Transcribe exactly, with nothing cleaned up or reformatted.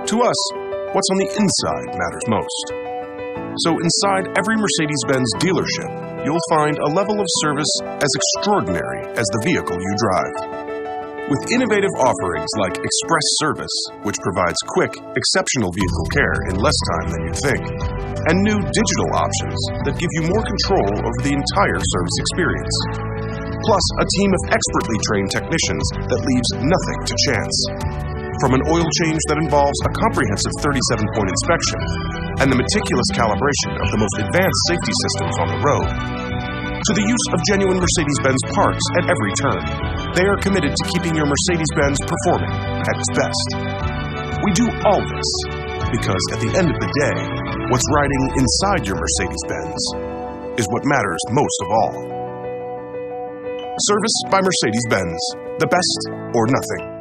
To us, what's on the inside matters most. So inside every Mercedes-Benz dealership, you'll find a level of service as extraordinary as the vehicle you drive. With innovative offerings like Express Service, which provides quick, exceptional vehicle care in less time than you'd think, and new digital options that give you more control over the entire service experience. Plus, a team of expertly trained technicians that leaves nothing to chance. From an oil change that involves a comprehensive thirty-seven point inspection and the meticulous calibration of the most advanced safety systems on the road, to the use of genuine Mercedes-Benz parts at every turn, they are committed to keeping your Mercedes-Benz performing at its best. We do all this because at the end of the day, what's riding inside your Mercedes-Benz is what matters most of all. Service by Mercedes-Benz, the best or nothing.